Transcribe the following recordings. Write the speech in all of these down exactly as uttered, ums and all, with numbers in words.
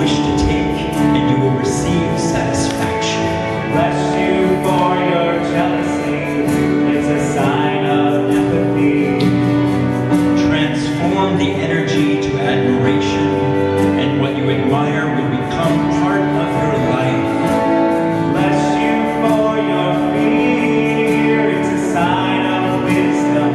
wish to take, and you will receive satisfaction. Bless you for your jealousy. It's a sign of empathy. Transform the energy to admiration, and what you admire will become part of your life. Bless you for your fear. It's a sign of wisdom.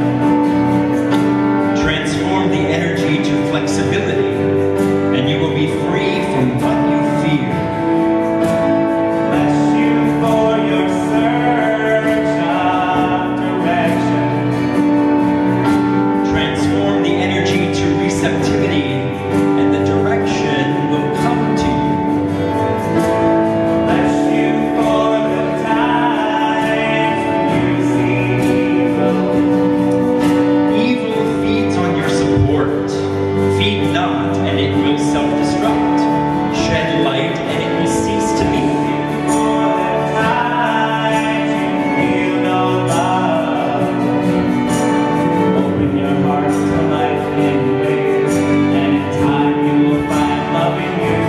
Transform the energy to flexibility, and you will be free from what you fear. Bless you for your search of direction. Transform the energy to receptivity, and the direction will come to you. Bless you for the times when you see evil. Evil feeds on your support. Feed not, and it will self-destruct. Shed light, and it will cease to be. For the times you feel no love. Open your heart to life in ways, and in time you will find love in you.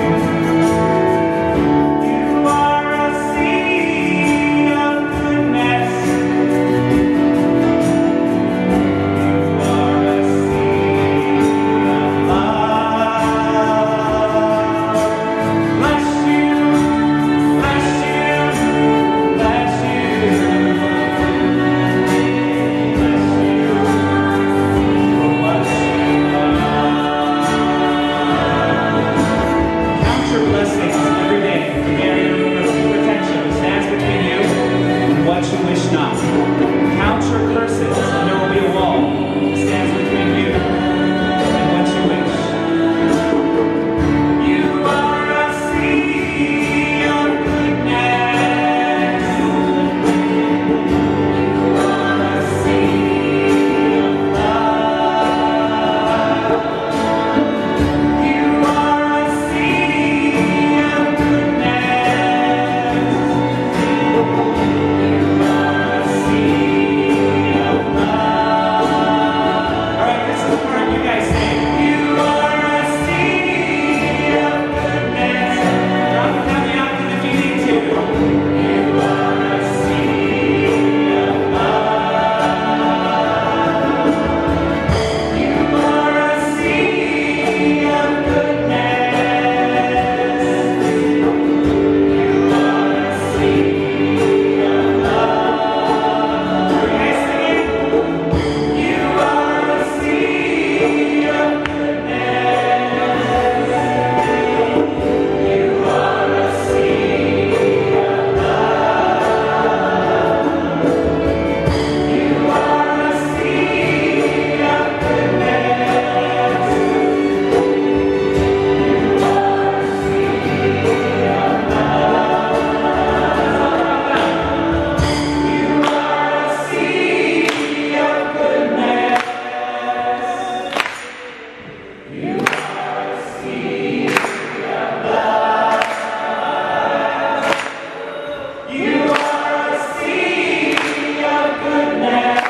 You are a sea of goodness. You are a sea of love. Bless you, bless you, bless you. Bless you for what you are. Count your blessings every day. The barrier of protection stands between you and what you wish not. Count your curses, and there will be a wall that stands between you and what you wish. You are a sea of goodness. You are a sea of love. You are a sea of goodness. You are a sea of love. All right, this is the part you guys sing. You are a sea of goodness. Drop it down the octave if you need to. You are a sea of love. You are a sea of goodness. You are a sea of love. Are you guys singing? You are a sea of goodness. You are a sea of love. You are a sea of goodness. You are a sea of love. You are a sea of goodness. You are a sea of love. You are a sea of goodness.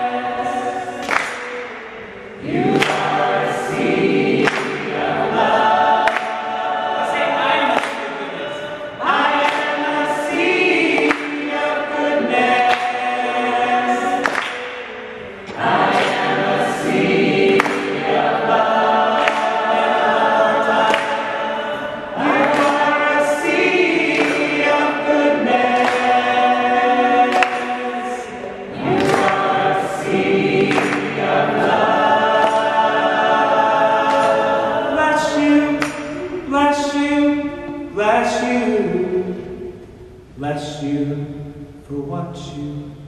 You are a sea of love. Say, I am a sea of goodness. I am a sea of goodness. I am a sea of love. You are a sea of goodness. You are a sea of love. Bless you, bless you, bless you, bless you for what you